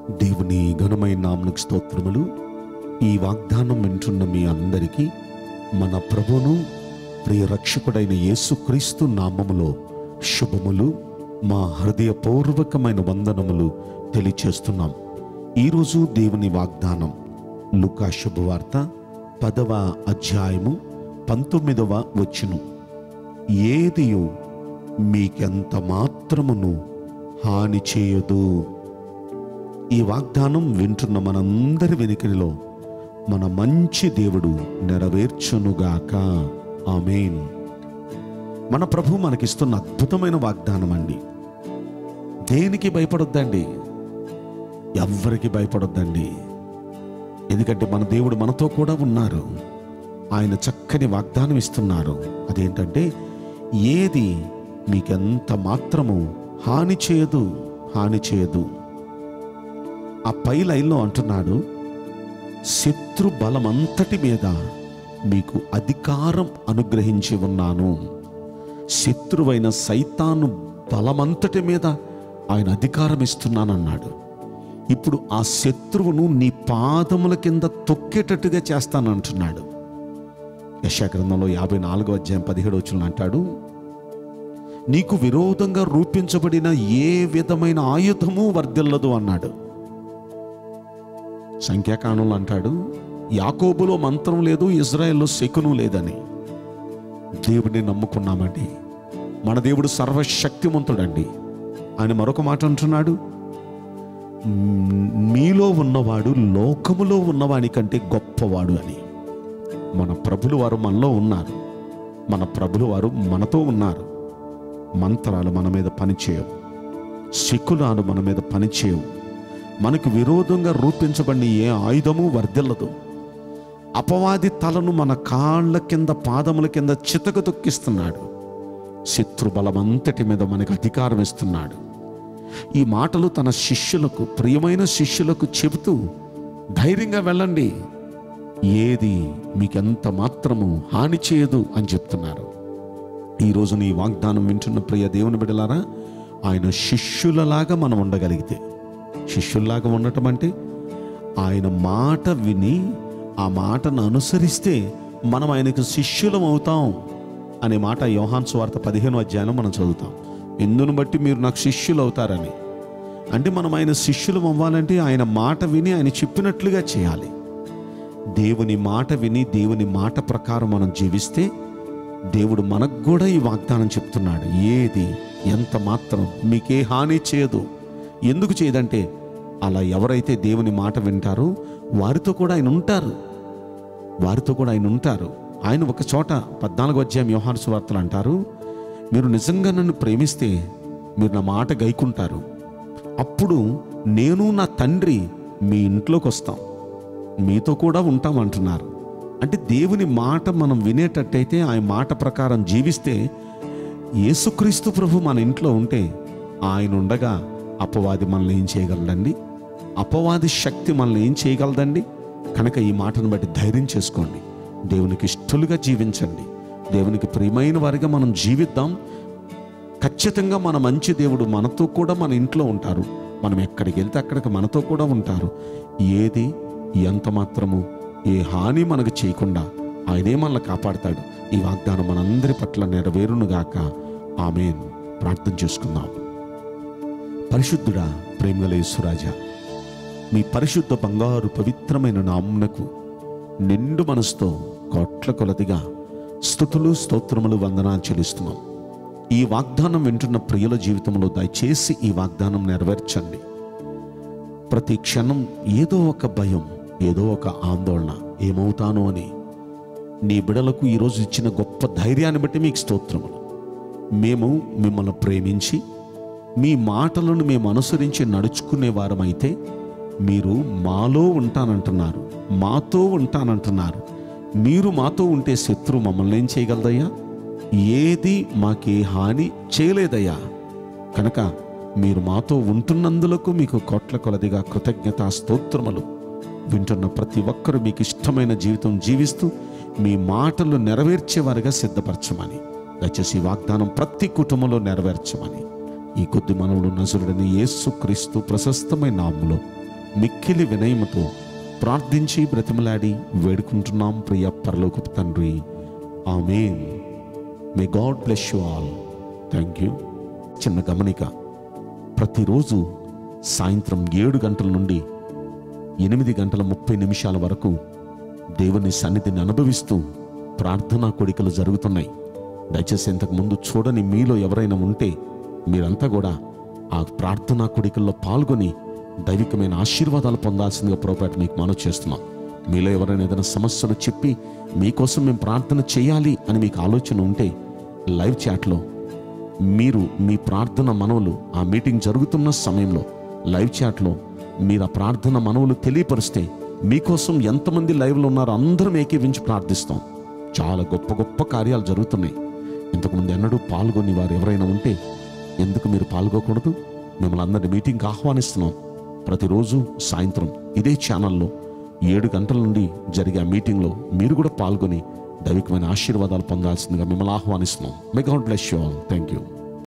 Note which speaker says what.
Speaker 1: దేవుని ఘనమైన నామమునకు స్తోత్రములు. ఈ వాగ్దానం వింటున్న మీ అందరికీ మన ప్రభువును ప్రియ రక్షకుడైన యేసుక్రీస్తు నామములో శుభములు, మా హృదయపూర్వకమైన వందనములు తెలియచేస్తున్నాం. ఈరోజు దేవుని వాగ్దానం లూకా శుభవార్త 10వ అధ్యాయము 19వ వచనం. ఏదియు మీకెంత మాత్రమును హాని చేయదు. ఈ వాగ్దానం వింటున్న మనందరి వెనుకలో మన మంచి దేవుడు నెరవేర్చునుగాక. ఆమేన్. మన ప్రభు మనకిస్తున్న అద్భుతమైన వాగ్దానం అండి. దేనికి భయపడొద్దండి, ఎవ్వరికి భయపడొద్దండి. ఎందుకంటే మన దేవుడు మనతో కూడా ఉన్నారు. ఆయన చక్కని వాగ్దానం ఇస్తున్నారు. అదేంటంటే, ఏది మీకెంత మాత్రము హాని చేయదు, హాని చేయదు. ఆ పై లైన్లో అంటున్నాడు, శత్రు బలమంతటి మీద మీకు అధికారం అనుగ్రహించి ఉన్నాను. శత్రువైన సైతాను బలమంతటి మీద ఆయన అధికారం ఇస్తున్నానన్నాడు. ఇప్పుడు ఆ శత్రువును నీ పాదముల కింద తొక్కేటట్టుగా చేస్తానంటున్నాడు. యెషయా గ్రంథంలో 54వ అధ్యాయం 17వ వచనం అంటాడు, నీకు విరోధంగా రూపించబడిన ఏ విధమైన ఆయుధము వర్ధిల్లదు అన్నాడు. సంఖ్యాకాండంలో అంటాడు, యాకోబులో మంత్రం లేదు, ఇజ్రాయెల్లో శకునం లేదని. దేవుడిని నమ్ముకున్నామండి. మన దేవుడు సర్వశక్తిమంతుడండి. ఆయన మరొక మాట అంటున్నాడు, మీలో ఉన్నవాడు లోకములో ఉన్నవాని కంటే గొప్పవాడు అని. మన ప్రభులు వారు మనలో ఉన్నారు. మన ప్రభులు వారు మనతో ఉన్నారు. మంత్రాలు మన మీద పనిచేయవు, శకునాలు మన మీద పనిచేయవు. మనకు విరోధంగా రూపించబడిన ఏ ఆయుధము వర్ధిల్లదు. అపవాది తలను మన కాళ్ళ కింద, పాదముల కింద చితక తొక్కిస్తున్నాడు. శత్రు బలమంతటి మీద మనకు అధికారం ఇస్తున్నాడు. ఈ మాటలు తన శిష్యులకు, ప్రియమైన శిష్యులకు చెబుతూ ధైర్యంగా వెళ్ళండి, ఏది మీకెంత మాత్రము హాని చేయదు అని చెప్తున్నారు. ఈరోజు నీ వాగ్దానం వింటున్న ప్రియ దేవుని బిడ్డలారా, ఆయన శిష్యులలాగా మనం ఉండగలిగితే, శిష్యుల్లాగా ఉండటం అంటే ఆయన మాట విని ఆ మాటను అనుసరిస్తే మనం ఆయనకు శిష్యులం అవుతాం అనే మాట యోహాను సువార్త 15వ అధ్యాయంలో మనం చదువుతాం. ఇందును బట్టి మీరు నాకు శిష్యులు అవుతారని. అంటే మనం ఆయన శిష్యులం అవ్వాలంటే ఆయన మాట విని ఆయన చెప్పినట్లుగా చేయాలి. దేవుని మాట విని దేవుని మాట ప్రకారం మనం జీవిస్తే దేవుడు మనకు కూడా ఈ వాగ్దానం చెప్తున్నాడు, ఏది ఎంత మాత్రం మీకే హాని చేయదు. ఎందుకు చేయదంటే, అలా ఎవరైతే దేవుని మాట వింటారో వారితో కూడా ఆయన ఉంటారు. వారితో కూడా ఆయన ఉంటారు. ఆయన ఒక చోట 14వ అధ్యాయం యోహాను సువార్తలు అంటారు, మీరు నిజంగా నన్ను ప్రేమిస్తే మీరు నా మాట గైకుంటారు. అప్పుడు నేను నా తండ్రి మీ ఇంట్లోకి వస్తాం, మీతో కూడా ఉంటాం అంటున్నారు. అంటే దేవుని మాట మనం వినేటట్టయితే, ఆయన మాట ప్రకారం జీవిస్తే, యేసుక్రీస్తు ప్రభు మన ఇంట్లో ఉంటే, ఆయన ఉండగా అపవాది మనల్ని ఏం చేయగలదండి? అపవాది శక్తి మనల్ని ఏం చేయగలదండి? కనుక ఈ మాటను బట్టి ధైర్యం చేసుకోండి. దేవునికి ఇష్టలుగా జీవించండి. దేవునికి ప్రియమైన వారిగా మనం జీవిద్దాం. ఖచ్చితంగా మన మంచి దేవుడు మనతో కూడా మన ఇంట్లో ఉంటారు. మనం ఎక్కడికి వెళ్తే అక్కడికి మనతో కూడా ఉంటారు. ఏది ఎంత మాత్రము ఏ హాని మనకు చేయకుండా ఆయనే మనల్ని కాపాడతాడు. ఈ వాగ్దానం మనందరి పట్ల నెరవేరునుగాక. ఆమేన్. ప్రార్థన చేసుకుందాం. పరిశుద్ధుడా, ప్రేమగల యేసురాజా, మీ పరిశుద్ధ బంగారు పవిత్రమైన నామమునకు నిండు మనసుతో కోట్ల కొలదిగా స్తుతులు, స్తోత్రములు, వందనాలు చెల్లిస్తున్నాం. ఈ వాగ్దానం వింటున్న ప్రియుల జీవితంలో దయచేసి ఈ వాగ్దానం నెరవేర్చండి. ప్రతి క్షణం ఏదో ఒక భయం, ఏదో ఒక ఆందోళన, ఏమవుతానో అని. నీ బిడలకు ఈరోజు ఇచ్చిన గొప్ప ధైర్యాన్ని బట్టి మీకు స్తోత్రములు. మేము మిమ్మల్ని ప్రేమించి మీ మాటలను మేము అనుసరించి నడుచుకునే వారమైతే, మీరు మాలో ఉంటానంటున్నారు, మాతో ఉంటానంటున్నారు. మీరు మాతో ఉంటే శత్రువు మమ్మల్ని ఏం చేయగలదయ్యా? ఏది మాకే హాని చేయలేదయ్యా. కనుక మీరు మాతో ఉంటున్నందులకు మీకు కోట్ల కొలదిగా కృతజ్ఞతా స్తోత్రములు. వింటున్న ప్రతి ఒక్కరూ మీకు ఇష్టమైన జీవితం జీవిస్తూ మీ మాటలు నెరవేర్చేవారుగా సిద్ధపరచమని, దయచేసి వాగ్దానం ప్రతి కుటుంబంలో నెరవేర్చమని ఈ కొద్ది మనవులు నజరుడైన యేసుక్రీస్తు ప్రశస్తమైన నామములో మిక్కిలి వినయముతో ప్రార్థించి బ్రతిమలాడి వేడుకుంటున్నాం ప్రియ పరలోకపు తండ్రి. Amen. May God bless you all. Thank you. చిన్న గమనిక, ప్రతిరోజు సాయంత్రం 7 గంటల నుండి 8:30 వరకు దేవుని సన్నిధిని అనుభవిస్తూ ప్రార్థనా కోడికలు జరుగుతున్నాయి. దయచేసి ఇంతకుముందు చూడని మీలో ఎవరైనా ఉంటే మీరంతా కూడా ఆ ప్రార్థనా కోడికల్లో పాల్గొని దైవికమైన ఆశీర్వాదాలు పొందాల్సిందిగా ప్రభువుపేట మీకు మనవి చేస్తున్నాం. మీలో ఎవరైనా ఏదైనా సమస్యలు చెప్పి మీకోసం మేము ప్రార్థన చేయాలి అని మీకు ఆలోచన ఉంటే లైవ్ చాట్లో మీరు మీ ప్రార్థన మనవులు ఆ మీటింగ్ జరుగుతున్న సమయంలో లైవ్ చాట్లో మీరు ఆ ప్రార్థన మనవులు తెలియపరిస్తే మీకోసం ఎంతమంది లైవ్లో ఉన్నారో అందరం ఏకీవించి ప్రార్థిస్తాం. చాలా గొప్ప గొప్ప కార్యాలు జరుగుతున్నాయి. ఇంతకుముందు ఎన్నడూ పాల్గొని వారు ఎవరైనా ఉంటే ఎందుకు మీరు పాల్గొకూడదు? మిమ్మల్ని అందరినీ మీటింగ్కి ఆహ్వానిస్తున్నాం. ప్రతిరోజు సాయంత్రం ఇదే ఛానల్లో 7 గంటల నుండి జరిగే ఆ మీటింగ్లో మీరు కూడా పాల్గొని దైవికమైన ఆశీర్వాదాలు పొందాల్సిందిగా మిమ్మల్ని ఆహ్వానిస్తున్నాం. May God bless you all. Thank you.